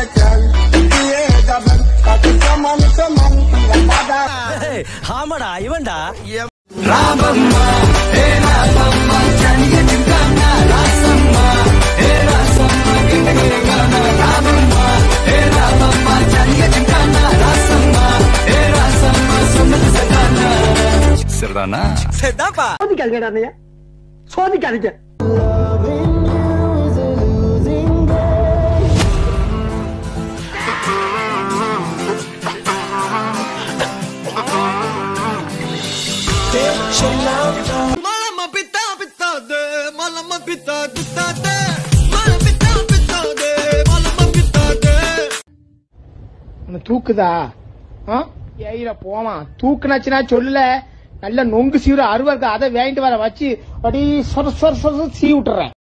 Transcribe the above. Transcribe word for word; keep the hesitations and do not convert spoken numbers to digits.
ஆமாடா இவன்டா ராமம்மா ஹே ராமம்மா ஜனிய ஜிந்தானா ராசம்மா ஹே ராசம்மா கிண்டகேகானா ராமம்மா ஹே ராமம்மா ஜனிய ஜிந்தானா ராசம்மா ஹே ராசம்மா சொன்னது Sadhana Sadhana செதாப்பா சோதிக்காதீங்க அண்ணையா சோதிக்காதீங்க Malama pita pita de, malama pita pita de, malama pita pita de, malama pita de. தூக்குதா ஏயில போமா தூக்குனாச்சுன்னா சொல்லல நல்ல நொங்கு சீவுற அருவா இருக்கு அதை வாங்கிட்டு வர வச்சு அப்படி சொர சொர சொர சீ விட்டுறேன்.